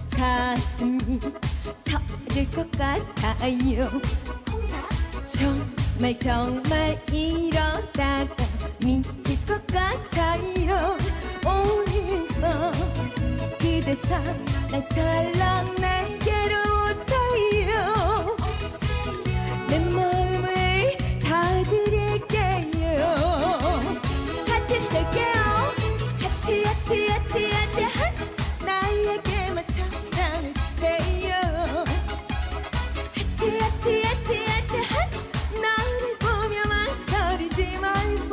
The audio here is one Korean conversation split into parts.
가슴이 터질 것 같아요. 정말 정말 이러다가 미칠 것 같아요. 오늘 밤 그대 살랑살랑 내게로 오세요. 내 마음을 다 드릴게요. 하트 쏠게요. 하트 하트 하트 하트 하 나에게만 사랑해주세요. 하트 하트 하트 하트 하 나를 보며 망설이지 말고.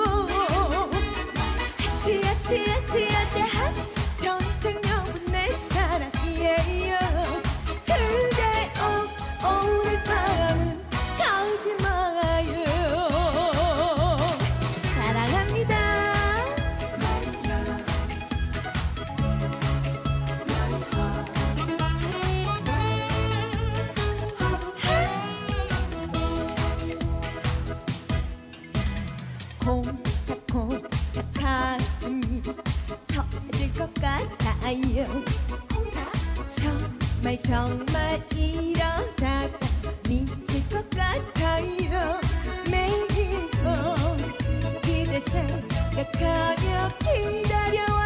하트 하트 하트 하트 하 전생 영분 내 사랑이에요. 그대 오늘 밤은 가지 마요. 사랑합니다. 콩닥콩닥 가슴이 터질 것 같아요. 정말 정말 이러다가 미칠 것 같아요. 매일 밤 그댈 생각하며 기다려